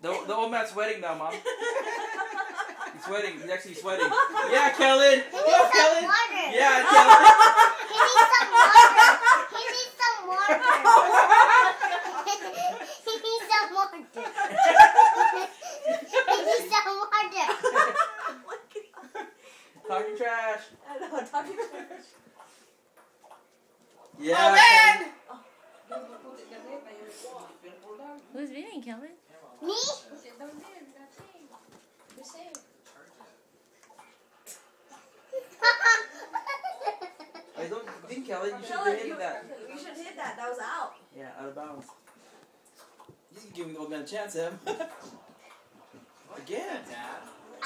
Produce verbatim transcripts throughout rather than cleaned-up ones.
The, the old man's sweating now, Mom. He's sweating. He's actually sweating. Yeah, Kellen. He Go, needs Kellen. some water. Yeah, Kellen. He needs some water. He needs some water. He needs some water. He needs some water. Talking trash. I know, talking trash. Yeah. Oh, man! Who's winning, Kellen? Me? I don't think, Kellen, you should Kellen, have you, hit that. you should hit that. That was out. Yeah, out of bounds. You can give the old man a chance, Em. Again. Dad.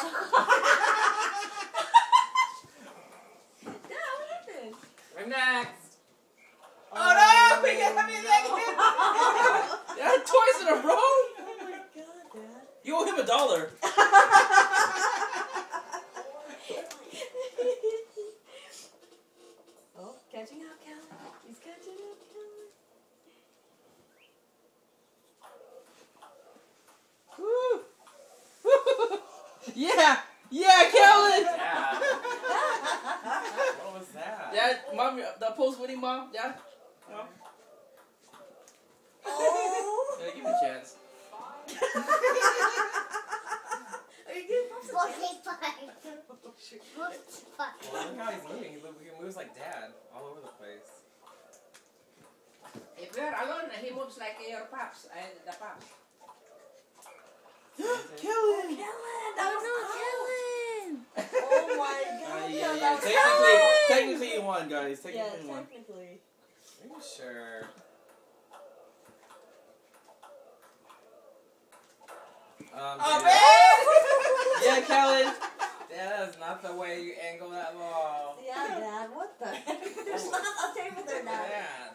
Yeah, what happened? I'm next. Oh, Oh no! We got me negative. Yeah, twice in a row. Oh my God, Dad. You owe him a dollar. Oh, catching up, Kellen. He's catching up, Kellen. Woo. Yeah. Yeah, Kellen. Yeah. What was that? Yeah, Mom, the post winning, Mom. Yeah. Mom. Oh. Yeah, give me a chance. Are you getting pops a chance? Well, look how he's moving. He he moves like Dad, all over the place. If we're alone, he moves like your pops, uh, the pops. Kellen. Kellen, that was Kellen! Oh my Uh, God, yeah, Kellen, yeah. that was Technically, Kellen. technically you won, guys. Yeah, Technically you won. technically. Are you sure? Um, Oh, dude, man! Yeah, Kellen. that is not the way you angle that ball. Yeah, Dad, what the heck? There's not a table there, Dad. Dad.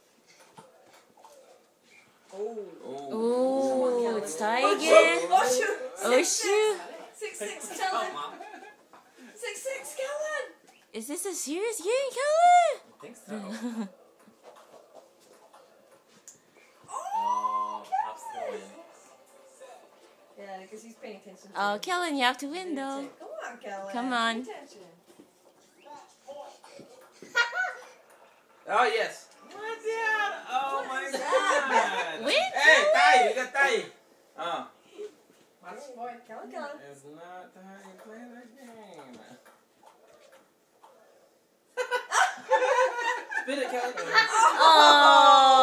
Oh. Oh, it's tie Oh, again. shoot. Oh, shoot. Oh, Six, shoot. Six, six, Come Kellen. on. Six, six, Kellen. Is this a serious game, I think so. Kellen? Oh, Pop's going. Yeah, because he's paying attention. To Oh, him. Kellen, you have to win, though. Come on, Kellen. Come on. Pay attention. Oh, yes. What, Dad? Oh my What is God. Win, Hey, tie. You got tie. Oh. Watch boy. Kellen, Kellen. Is not how you play the game. Spin it, Kellen. Oh!